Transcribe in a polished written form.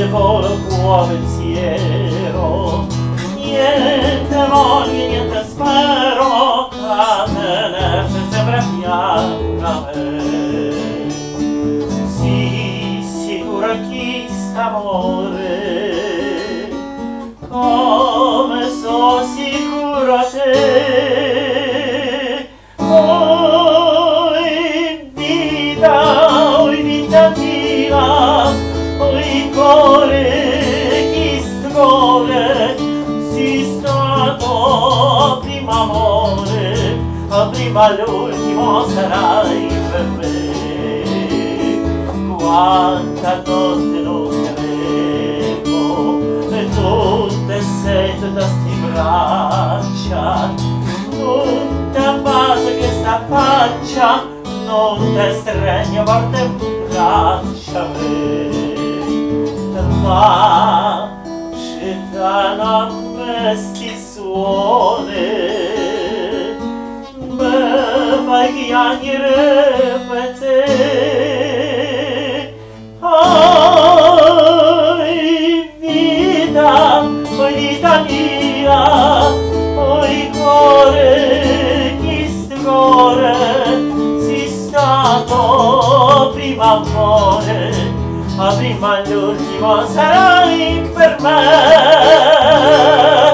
volo tuo pensiero, niente voglio, niente spero, a tenersi sempre fianco a me. Sì, sicuro chi st'amore, come so sicuro te. Oi vita mia, oi cuore chi st'amore, si stato prima amore, prima l'ultimo sarai per me. Quanta notte non credo, e tutte sento da sti braccia, tutta base che sta faccia, non te stregno forte braccia me. Ma città a me sti suoni, me fai chiagnere per te. Oi vita mia, oi cuore chi st'amore, si stato prima amore, ma prima l'ultimo sarai per me.